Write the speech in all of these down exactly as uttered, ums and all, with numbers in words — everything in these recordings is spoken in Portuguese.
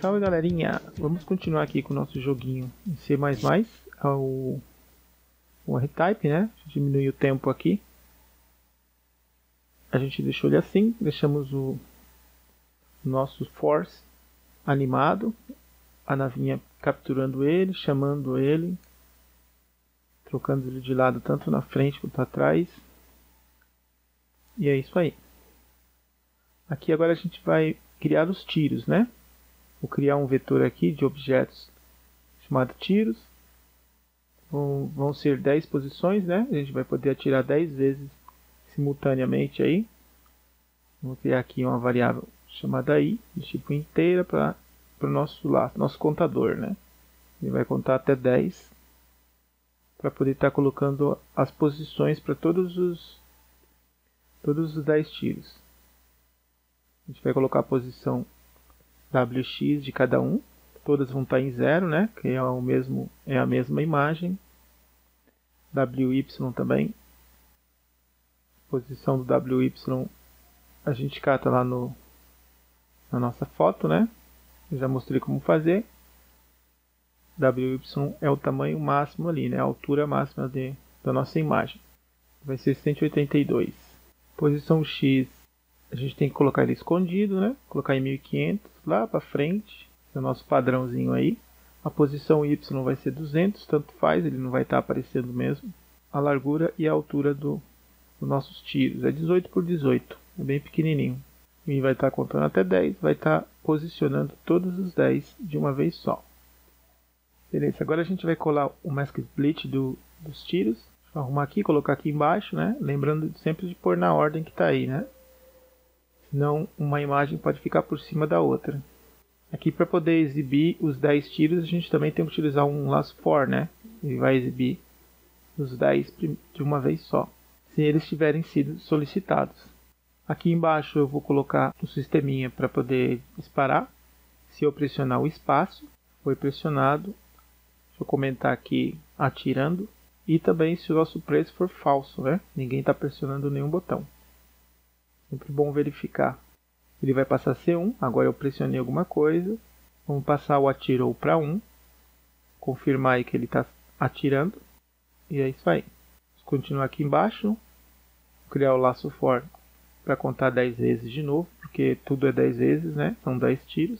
Salve galerinha, vamos continuar aqui com o nosso joguinho em C mais mais, o, o R-Type, né? Diminuir o tempo aqui. A gente deixou ele assim, deixamos o nosso Force animado, a navinha capturando ele, chamando ele, trocando ele de lado tanto na frente quanto atrás. E é isso aí. Aqui agora a gente vai criar os tiros, né? Vou criar um vetor aqui de objetos chamado tiros. Vão, vão ser dez posições, né? A gente vai poder atirar dez vezes simultaneamente aí. Vou criar aqui uma variável chamada i, de tipo inteira, para o nosso, lá, nosso contador, né? Ele vai contar até dez para poder estar tá colocando as posições para todos os todos os dez tiros. A gente vai colocar a posição W X de cada um. Todas vão estar em zero, né? Que é, o mesmo, é a mesma imagem. W Y também. Posição do W Y a gente cata lá no, na nossa foto, né? Eu já mostrei como fazer. W Y é o tamanho máximo ali, né? A altura máxima de, da nossa imagem. Vai ser cento e oitenta e dois. Posição X, a gente tem que colocar ele escondido, né? Colocar em mil e quinhentos lá para frente. É o nosso padrãozinho aí. A posição Y vai ser duzentos, tanto faz, ele não vai estar aparecendo mesmo. A largura e a altura do, dos nossos tiros é dezoito por dezoito, é bem pequenininho. E vai estar contando até dez, vai estar posicionando todos os dez de uma vez só. Beleza, agora a gente vai colar o Mask Split do, dos tiros. Vou arrumar aqui, colocar aqui embaixo, né? Lembrando sempre de pôr na ordem que está aí, né? Senão uma imagem pode ficar por cima da outra. Aqui para poder exibir os dez tiros, a gente também tem que utilizar um last for, né? Ele vai exibir os dez de uma vez só, se eles tiverem sido solicitados. Aqui embaixo eu vou colocar um sisteminha para poder disparar. Se eu pressionar o espaço, foi pressionado. Deixa eu comentar aqui atirando. E também se o nosso preço for falso, né? Ninguém está pressionando nenhum botão. Sempre bom verificar. Ele vai passar a ser um. Agora eu pressionei alguma coisa. Vamos passar o atirou para um. Confirmar aí que ele está atirando. E é isso aí. Vamos continuar aqui embaixo. Vou criar o laço for para contar dez vezes de novo. Porque tudo é dez vezes, né? São dez tiros.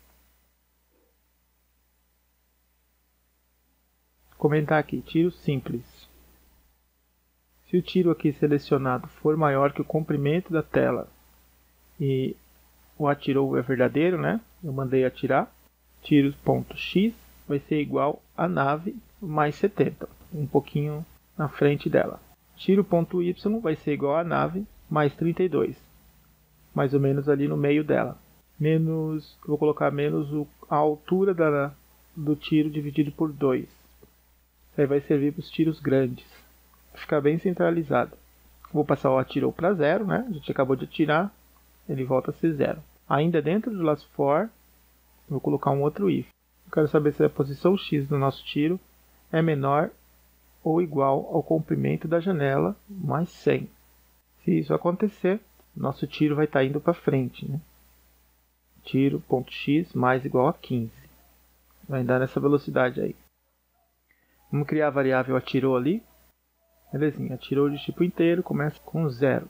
Comentar aqui. Tiro simples. Se o tiro aqui selecionado for maior que o comprimento da tela e o atirou é verdadeiro, né? Eu mandei atirar. Tiros.x vai ser igual a nave mais setenta, um pouquinho na frente dela. Tiro.y vai ser igual a nave mais trinta e dois, mais ou menos ali no meio dela. Menos, vou colocar menos o, a altura da, do tiro dividido por dois. Isso aí vai servir para os tiros grandes. Ficar bem centralizado. Vou passar o atirou para zero, né? A gente acabou de atirar, ele volta a ser zero. Ainda dentro do last for, vou colocar um outro if. Eu quero saber se a posição X do nosso tiro é menor ou igual ao comprimento da janela mais cem. Se isso acontecer, nosso tiro vai estar indo para frente, né? Tiro.x mais igual a quinze. Vai dar nessa velocidade aí. Vamos criar a variável atirou ali. Belezinha, atirou de tipo inteiro, começa com zero.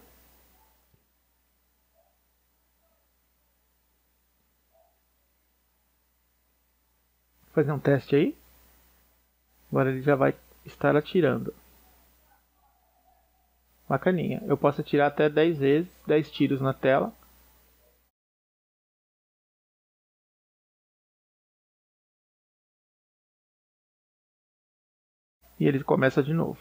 Vou fazer um teste aí. Agora ele já vai estar atirando. Bacaninha. Eu posso atirar até dez vezes, dez tiros na tela. E ele começa de novo.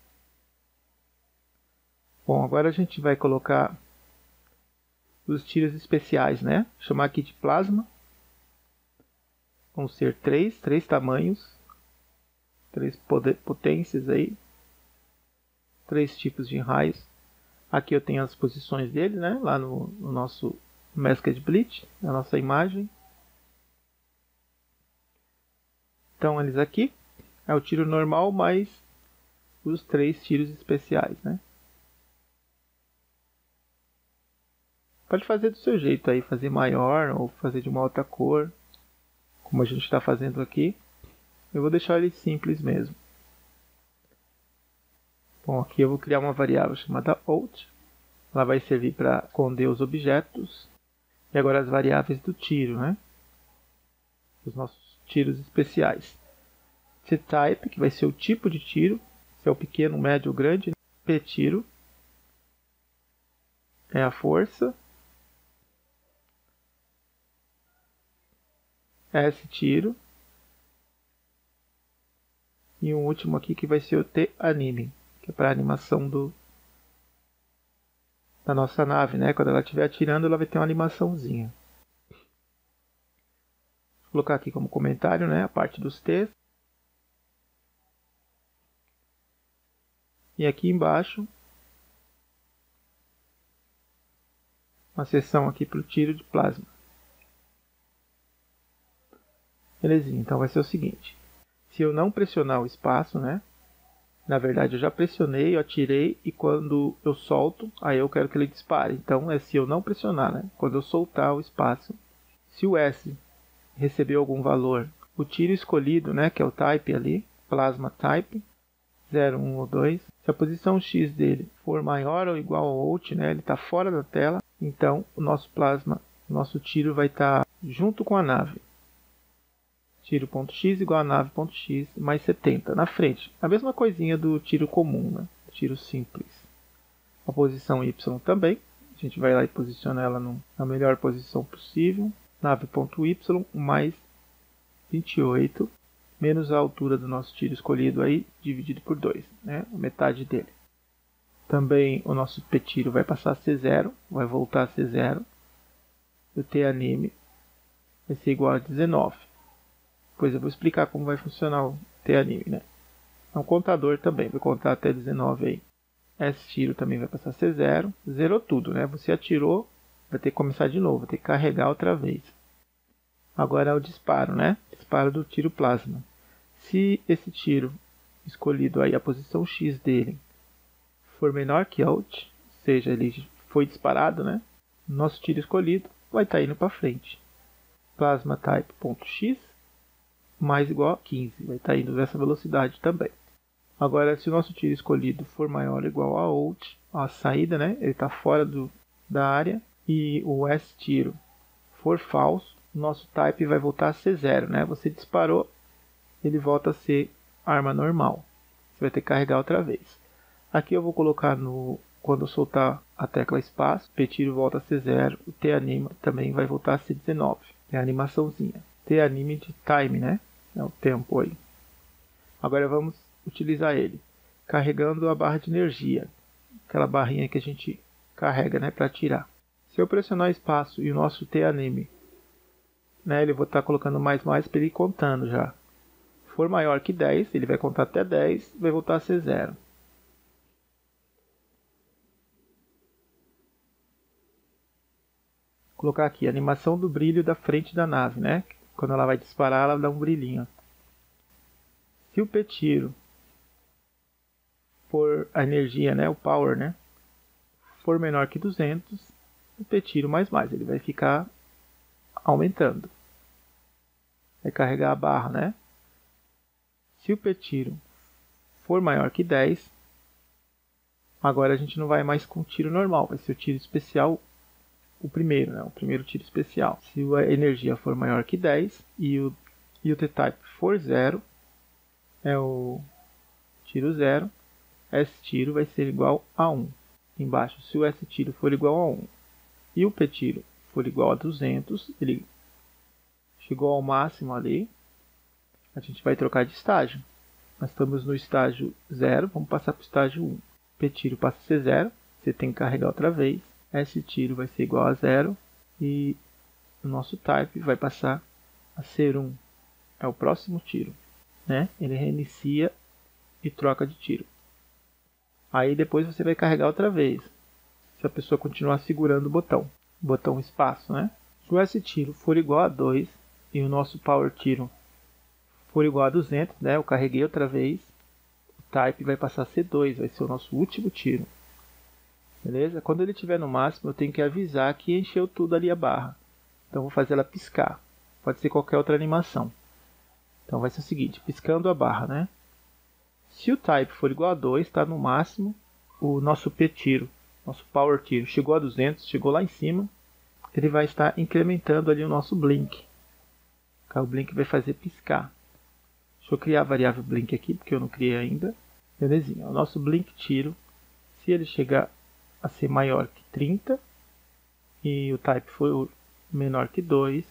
Bom, agora a gente vai colocar os tiros especiais, né? Vou chamar aqui de plasma. Vão ser três, três tamanhos, três potências aí, três tipos de raios. Aqui eu tenho as posições dele, né? Lá no, no nosso Masked Split, na nossa imagem. Então eles aqui é o tiro normal mais os três tiros especiais, né? Pode fazer do seu jeito aí, fazer maior ou fazer de uma outra cor. como a gente está fazendo aqui. Eu vou deixar ele simples mesmo. Bom, aqui eu vou criar uma variável chamada out. Ela vai servir para esconder os objetos. E agora as variáveis do tiro, né? Os nossos tiros especiais. T-type, que vai ser o tipo de tiro. Se é o pequeno, médio ou grande. P-tiro é a força. S-tiro. E um último aqui que vai ser o T-anime, que é para a animação do, da nossa nave, né? Quando ela estiver atirando, ela vai ter uma animaçãozinha. Vou colocar aqui como comentário, né? A parte dos T's. E aqui embaixo, uma seção aqui para o tiro de plasma. Belezinha, então vai ser o seguinte. Se eu não pressionar o espaço, né? Na verdade eu já pressionei, eu atirei e quando eu solto, aí eu quero que ele dispare. Então é se eu não pressionar, né? Quando eu soltar o espaço. Se o S recebeu algum valor, o tiro escolhido, né? Que é o type ali, plasma type, zero, um ou dois. Se a posição X dele for maior ou igual ao out, né? Ele está fora da tela, então o nosso plasma, o nosso tiro vai estar tá junto com a nave. Tiro.x igual a nave.x mais setenta na frente. A mesma coisinha do tiro comum, né? Tiro simples. A posição Y também. A gente vai lá e posiciona ela no, na melhor posição possível. Nave.y mais vinte e oito menos a altura do nosso tiro escolhido aí, dividido por dois, né? A metade dele. Também o nosso P-tiro vai passar a ser zero, vai voltar a ser zero. O T-anime vai ser igual a dezenove. Depois eu vou explicar como vai funcionar o T-anime, né? É um contador também, vai contar até dezenove aí. S-tiro também vai passar a ser zero. Zerou tudo, né? Você atirou, vai ter que começar de novo, vai ter que carregar outra vez. Agora é o disparo, né? Disparo do tiro plasma. Se esse tiro escolhido aí, a posição X dele, for menor que out, ou seja, ele foi disparado, né? Nosso tiro escolhido vai estar indo para frente. Plasma type.x mais igual a quinze, vai estar indo nessa velocidade também. Agora, se o nosso tiro escolhido for maior ou igual a out, a saída, né? Ele está fora do, da área, e o S-tiro for falso, o nosso type vai voltar a ser zero, né? Você disparou, ele volta a ser arma normal. Você vai ter que carregar outra vez. Aqui eu vou colocar no... Quando eu soltar a tecla espaço, o P-tiro volta a ser zero, o T-anima também vai voltar a ser dezenove. É a animaçãozinha. T-anime de time, né? É o tempo aí. Agora vamos utilizar ele. Carregando a barra de energia. Aquela barrinha que a gente carrega, né? Para atirar. Se eu pressionar espaço e o nosso T-anime, né? Ele vou estar colocando mais mais para ele ir contando já. Se for maior que dez, ele vai contar até dez, vai voltar a ser zero. Vou colocar aqui a animação do brilho da frente da nave, né? Quando ela vai disparar, ela dá um brilhinho. Se o P-tiro for a energia, né, o power, né, for menor que duzentos, o P-tiro mais mais, ele vai ficar aumentando. Vai carregar a barra, né? Se o P-tiro for maior que dez, agora a gente não vai mais com tiro normal, vai ser o tiro especial, o primeiro, né, o primeiro tiro especial. Se a energia for maior que dez e o, e o T-type for zero, é o tiro zero, S-tiro vai ser igual a um. Embaixo, se o S-tiro for igual a um e o P-tiro for igual a duzentos, ele chegou ao máximo ali, a gente vai trocar de estágio. Nós estamos no estágio zero, vamos passar para o estágio um. P-tiro passa a ser zero, você tem que carregar outra vez. S-tiro vai ser igual a zero e o nosso type vai passar a ser um. É o próximo tiro, né? Ele reinicia e troca de tiro. Aí depois você vai carregar outra vez, se a pessoa continuar segurando o botão, botão espaço, né? Se o S-tiro for igual a dois e o nosso power tiro for igual a duzentos, né? Eu carreguei outra vez, o type vai passar a ser dois, vai ser o nosso último tiro. Beleza? Quando ele estiver no máximo, eu tenho que avisar que encheu tudo ali a barra. Então vou fazer ela piscar. pode ser qualquer outra animação. Então vai ser o seguinte, piscando a barra, né? Se o type for igual a dois, está no máximo, o nosso P tiro, nosso power tiro, chegou a duzentos, chegou lá em cima, ele vai estar incrementando ali o nosso blink. O blink vai fazer piscar. Deixa eu criar a variável blink aqui, porque eu não criei ainda. Belezinha, o nosso blink tiro, se ele chegar a ser maior que trinta, e o type for menor que dois,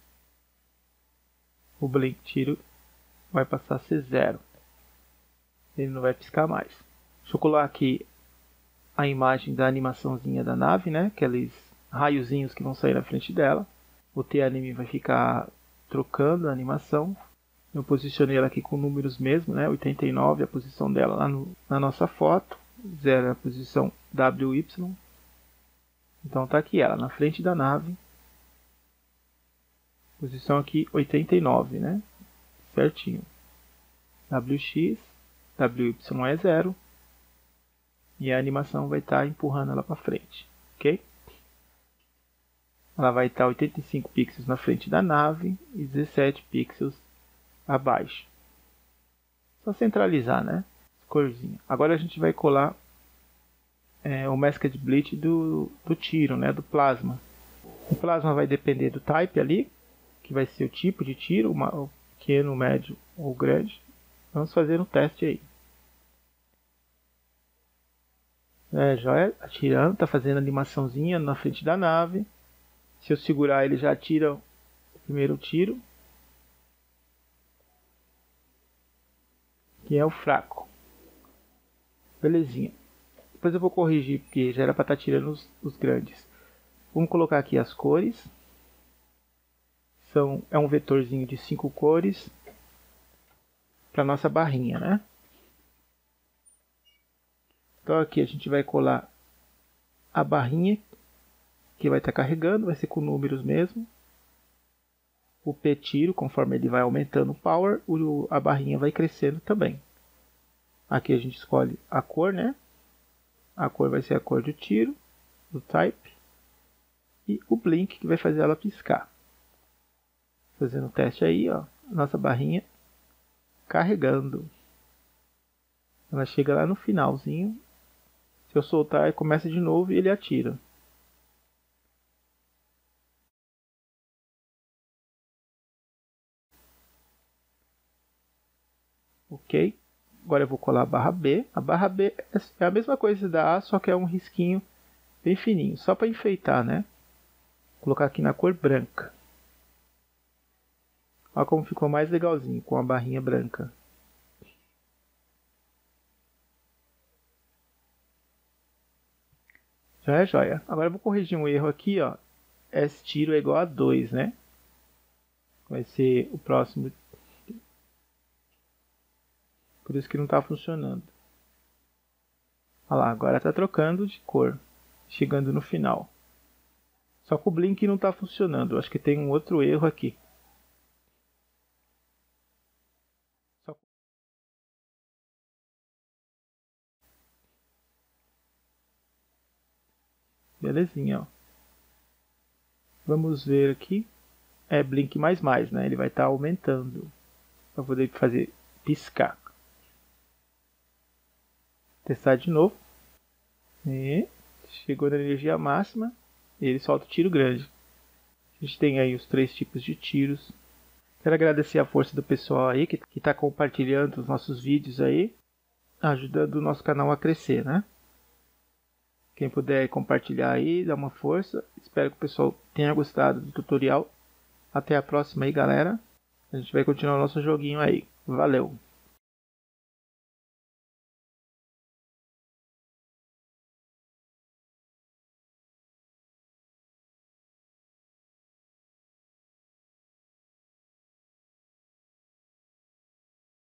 o blink tiro vai passar a ser zero. Ele não vai piscar mais. Deixa eu colar aqui a imagem da animaçãozinha da nave, né? Aqueles raiozinhos que vão sair na frente dela. O T-Anime vai ficar trocando a animação. Eu posicionei ela aqui com números mesmo, né? oitenta e nove é a posição dela lá no, na nossa foto. zero é a posição W Y. Então tá aqui ela, na frente da nave. Posição aqui oitenta e nove, né? Certinho. W X, W Y é zero. E a animação vai estar empurrando ela para frente, ok? Ela vai estar oitenta e cinco pixels na frente da nave e dezessete pixels abaixo. Só centralizar, né? Corzinha. Agora a gente vai colar é, o Masked Bleach do, do tiro, né? Do plasma. O plasma vai depender do type ali, que vai ser o tipo de tiro, uma, o pequeno, médio ou grande. Vamos fazer um teste aí. É, já atirando, tá fazendo animaçãozinha na frente da nave. Se eu segurar, ele já atira o primeiro tiro, que é o fraco. Belezinha. Depois eu vou corrigir, porque já era para estar tá tirando os, os grandes. Vamos colocar aqui as cores. São, é um vetorzinho de cinco cores para nossa barrinha, né? Então aqui a gente vai colar a barrinha que vai estar tá carregando, vai ser com números mesmo. O P tiro, conforme ele vai aumentando o power, o, a barrinha vai crescendo também. Aqui a gente escolhe a cor, né? A cor vai ser a cor do tiro, do type. E o blink que vai fazer ela piscar. Fazendo o teste aí, ó. Nossa barrinha carregando. Ela chega lá no finalzinho. Se eu soltar, começa de novo e ele atira. Ok. Agora eu vou colar a barra B. A barra B é a mesma coisa da A, só que é um risquinho bem fininho. Só para enfeitar, né? Vou colocar aqui na cor branca. Olha como ficou mais legalzinho com a barrinha branca. Já é joia. Agora eu vou corrigir um erro aqui, ó. S tiro é igual a dois, né? Vai ser o próximo. Por isso que não está funcionando. Olha lá, agora está trocando de cor. Chegando no final. Só que o blink não está funcionando. Eu acho que tem um outro erro aqui. Só... Belezinha, ó. Vamos ver aqui. É blink mais mais, né? Ele vai estar tá aumentando. Para poder fazer piscar. Testar de novo. E chegou na energia máxima. E ele solta o tiro grande. A gente tem aí os três tipos de tiros. Quero agradecer a força do pessoal aí que está compartilhando os nossos vídeos aí, ajudando o nosso canal a crescer, né? Quem puder compartilhar aí, dá uma força. Espero que o pessoal tenha gostado do tutorial. Até a próxima aí, galera. A gente vai continuar o nosso joguinho aí. Valeu!